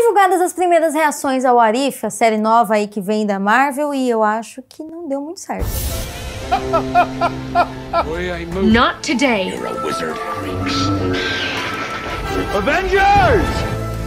divulgadas as primeiras reações ao What If, a série nova aí que vem da Marvel, e eu acho que não deu muito certo. Not today. You're a wizard, Avengers!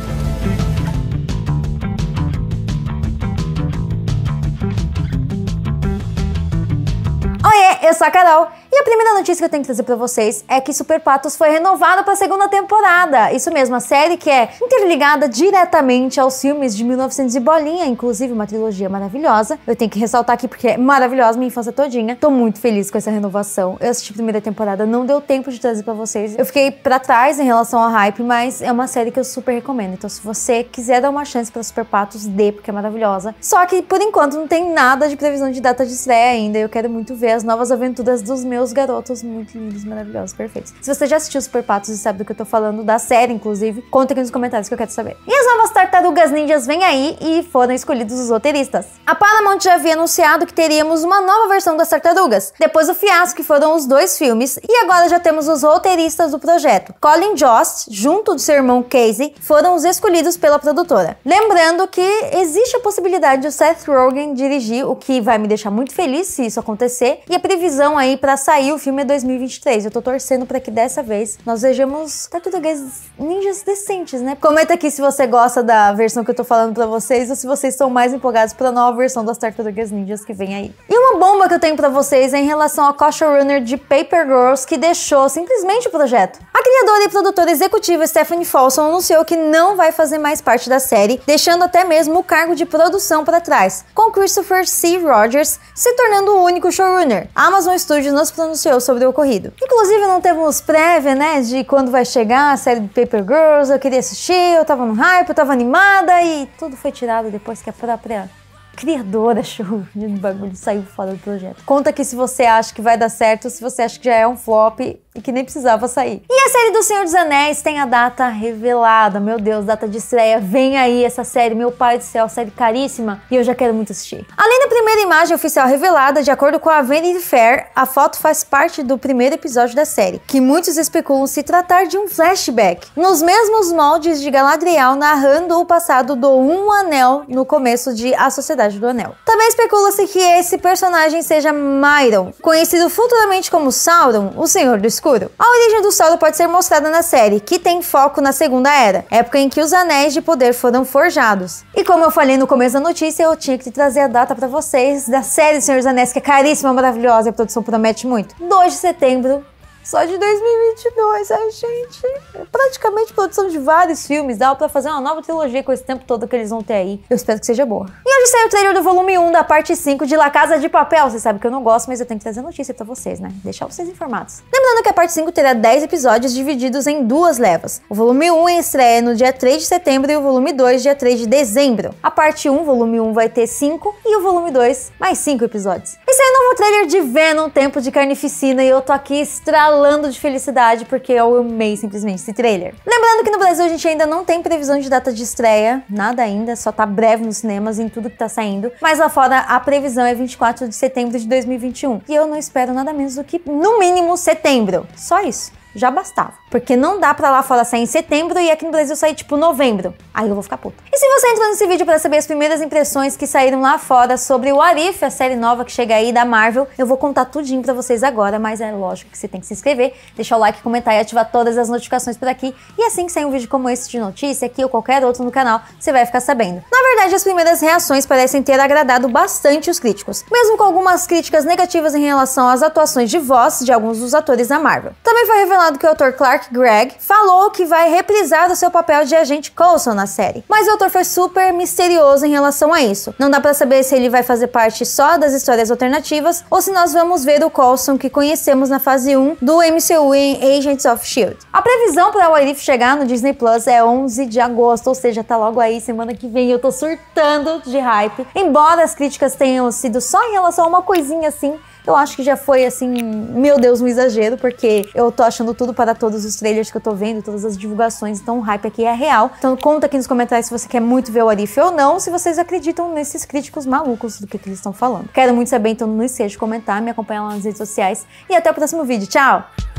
Oiê, eu sou a Carol. E a primeira notícia que eu tenho que trazer pra vocês é que Super Patos foi renovada pra segunda temporada. Isso mesmo, a série que é interligada diretamente aos filmes de 1900 e bolinha, inclusive uma trilogia maravilhosa. Eu tenho que ressaltar aqui porque é maravilhosa, minha infância todinha. Tô muito feliz com essa renovação. Eu assisti a primeira temporada, não deu tempo de trazer pra vocês. Eu fiquei pra trás em relação ao hype, mas é uma série que eu super recomendo. Então se você quiser dar uma chance pra Super Patos, dê, porque é maravilhosa. Só que por enquanto não tem nada de previsão de data de estreia ainda. Eu quero muito ver as novas aventuras dos meus garotos muito lindos, maravilhosos, perfeitos. Se você já assistiu Super Patos e sabe do que eu tô falando, da série, inclusive, conta aqui nos comentários que eu quero saber. E as novas Tartarugas Ninjas vêm aí e foram escolhidos os roteiristas. A Paramount já havia anunciado que teríamos uma nova versão das Tartarugas, depois do fiasco que foram os dois filmes, e agora já temos os roteiristas do projeto. Colin Jost, junto do seu irmão Casey, foram os escolhidos pela produtora. Lembrando que existe a possibilidade de o Seth Rogen dirigir, o que vai me deixar muito feliz se isso acontecer, e a previsão aí pra sair o filme é 2023. Eu tô torcendo pra que dessa vez nós vejamos Tartarugas Ninjas decentes, né? Comenta aqui se você gosta da versão que eu tô falando pra vocês ou se vocês estão mais empolgados pra nova versão das Tartarugas Ninjas que vem aí. E uma bomba que eu tenho pra vocês é em relação à co-showrunner de Paper Girls, que deixou simplesmente o projeto. A criadora e produtora executiva Stephanie Folsom anunciou que não vai fazer mais parte da série, deixando até mesmo o cargo de produção pra trás, com Christopher C. Rogers se tornando o único showrunner. A Amazon Studios nos pronunciou sobre o ocorrido. Inclusive não temos prévia, né, de quando vai chegar a série de Paper Girls. Eu queria assistir, eu tava no hype, eu tava animada e tudo foi tirado depois que a própria criadora achou que o bagulho saiu fora do projeto. Conta aqui se você acha que vai dar certo, se você acha que já é um flop e que nem precisava sair. E a série do Senhor dos Anéis tem a data revelada. Meu Deus, data de estreia. Vem aí essa série, meu pai do céu, série caríssima, e eu já quero muito assistir. Além da primeira imagem oficial revelada, de acordo com a Vanity Fair, a foto faz parte do primeiro episódio da série, que muitos especulam se tratar de um flashback, nos mesmos moldes de Galadriel narrando o passado do Um Anel no começo de A Sociedade do Anel. Também especula-se que esse personagem seja Myron, conhecido futuramente como Sauron, o Senhor do Escuro. A origem do Sauron pode ser mostrada na série, que tem foco na Segunda Era, época em que os Anéis de Poder foram forjados. E como eu falei no começo da notícia, eu tinha que trazer a data pra vocês da série Senhor dos Anéis, que é caríssima, maravilhosa, e a produção promete muito. 2 de setembro. Só de 2022, ai gente, é praticamente produção de vários filmes, dá pra fazer uma nova trilogia com esse tempo todo que eles vão ter aí. Eu espero que seja boa. E hoje saiu o trailer do volume 1 da parte 5 de La Casa de Papel. Vocês sabem que eu não gosto, mas eu tenho que trazer notícia pra vocês, né? Deixar vocês informados. Lembrando que a parte 5 terá 10 episódios divididos em 2 levas. O volume 1 estreia no dia 3 de setembro e o volume 2 dia 3 de dezembro. A parte 1, volume 1, vai ter 5 e o volume 2, mais 5 episódios. E saiu o novo trailer de Venom, Tempo de Carnificina, e eu tô aqui estralando de felicidade porque eu amei simplesmente esse trailer. Lembrando que no Brasil a gente ainda não tem previsão de data de estreia, nada ainda, só tá breve nos cinemas em tudo que tá saindo, mas lá fora a previsão é 24 de setembro de 2021. E eu não espero nada menos do que, no mínimo, setembro. Só isso. Já bastava. Porque não dá pra lá fora sair em setembro e aqui no Brasil sair tipo novembro. Aí eu vou ficar puta. E se você entrou nesse vídeo pra saber as primeiras impressões que saíram lá fora sobre o What If, a série nova que chega aí da Marvel, eu vou contar tudinho pra vocês agora, mas é lógico que você tem que se inscrever, deixar o like, comentar e ativar todas as notificações por aqui. E assim que sair um vídeo como esse de notícia, aqui ou qualquer outro no canal, você vai ficar sabendo. Na verdade, as primeiras reações parecem ter agradado bastante os críticos, mesmo com algumas críticas negativas em relação às atuações de voz de alguns dos atores da Marvel. Também foi revelado que o autor Clark Gregg falou que vai reprisar o seu papel de agente Coulson na série, mas o autor foi super misterioso em relação a isso. Não dá pra saber se ele vai fazer parte só das histórias alternativas ou se nós vamos ver o Coulson que conhecemos na fase 1 do MCU em Agents of S.H.I.E.L.D. A previsão para o What If chegar no Disney Plus é 11 de agosto, ou seja, tá logo aí, semana que vem. Eu tô surtando de hype. Embora as críticas tenham sido só em relação a uma coisinha assim, eu acho que já foi, assim, meu Deus, um exagero, porque eu tô achando tudo para todos os trailers que eu tô vendo, todas as divulgações, então o hype aqui é real. Então conta aqui nos comentários se você quer muito ver o What If ou não, se vocês acreditam nesses críticos malucos do que eles estão falando. Quero muito saber, então não esqueça de comentar, me acompanha lá nas redes sociais e até o próximo vídeo. Tchau!